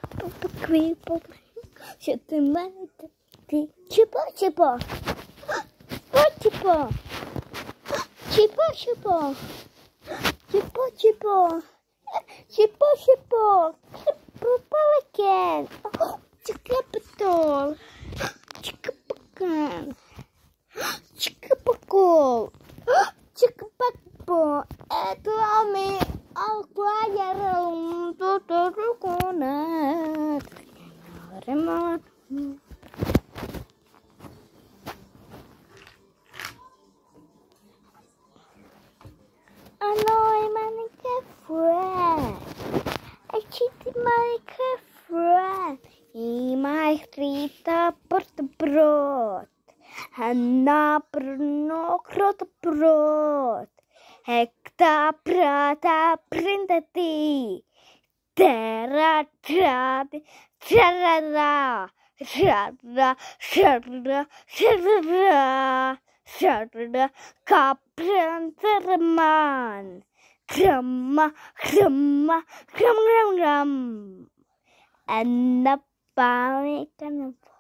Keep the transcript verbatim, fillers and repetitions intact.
Creeper, shut the mouth. Chipper, chipper, what chipper? Chipper, chipper, chipper, chipper, chipper, chipper, chipper again. Chickapator, chickapacan, chickapaco, chickapapo. Itu Ami, aku ajar untuk terkunat. Remote. Annoy Minecraft friend. I cheated Minecraft friend. In my frita portabrot. Hanna perno krotabrot. Hekta prata printati. Terra trati. Terra. Terra. Terra. Terra. Terra. Kapren terman. Krama. Krama. Kram kram kram. And the panic and